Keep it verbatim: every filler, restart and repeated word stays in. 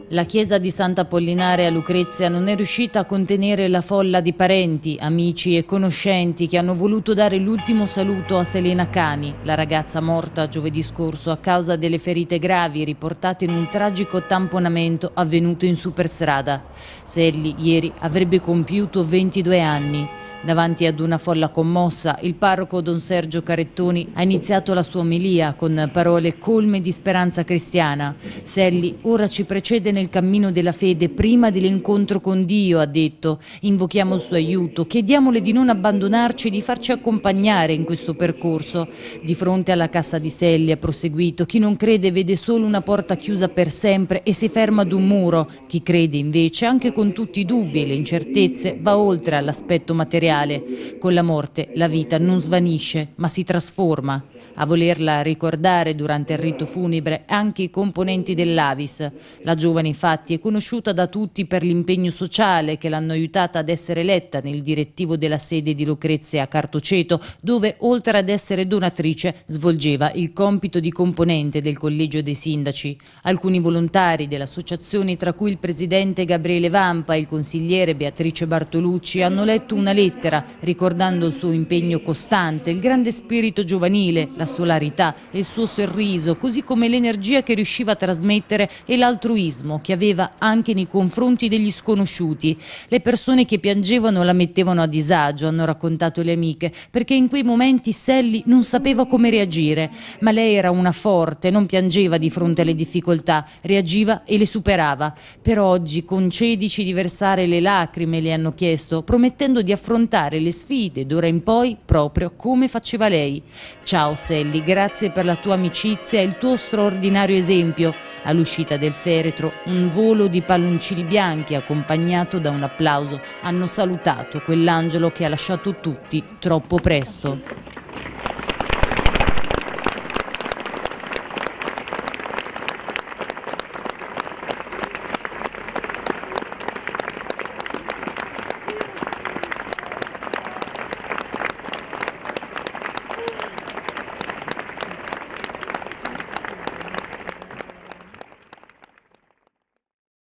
La chiesa di Sant'Apollinare a Lucrezia non è riuscita a contenere la folla di parenti, amici e conoscenti che hanno voluto dare l'ultimo saluto a Selena Cani, la ragazza morta giovedì scorso a causa delle ferite gravi riportate in un tragico tamponamento avvenuto in superstrada. Selli ieri avrebbe compiuto ventidue anni. Davanti ad una folla commossa, il parroco Don Sergio Carettoni ha iniziato la sua omelia con parole colme di speranza cristiana. Selli ora ci precede nel cammino della fede prima dell'incontro con Dio, ha detto. Invochiamo il suo aiuto, chiediamole di non abbandonarci e di farci accompagnare in questo percorso. Di fronte alla cassa di Selli ha proseguito: chi non crede vede solo una porta chiusa per sempre e si ferma ad un muro. Chi crede invece, anche con tutti i dubbi e le incertezze, va oltre all'aspetto materiale. Con la morte la vita non svanisce, ma si trasforma. A volerla ricordare durante il rito funebre anche i componenti dell'Avis. La giovane infatti è conosciuta da tutti per l'impegno sociale che l'hanno aiutata ad essere eletta nel direttivo della sede di Lucrezia a Cartoceto, dove oltre ad essere donatrice svolgeva il compito di componente del collegio dei sindaci. Alcuni volontari dell'associazione, tra cui il presidente Gabriele Vampa e il consigliere Beatrice Bartolucci, hanno letto una lettera ricordando il suo impegno costante, il grande spirito giovanile, la solarità e il suo sorriso, così come l'energia che riusciva a trasmettere e l'altruismo che aveva anche nei confronti degli sconosciuti. Le persone che piangevano la mettevano a disagio, hanno raccontato le amiche, perché in quei momenti Selli non sapeva come reagire, ma lei era una forte, non piangeva di fronte alle difficoltà, reagiva e le superava. Per oggi concedici di versare le lacrime, le hanno chiesto, promettendo di affrontare le sfide d'ora in poi proprio come faceva lei. Ciao Selli, grazie per la tua amicizia e il tuo straordinario esempio. All'uscita del feretro, un volo di palloncini bianchi accompagnato da un applauso hanno salutato quell'angelo che ha lasciato tutti troppo presto.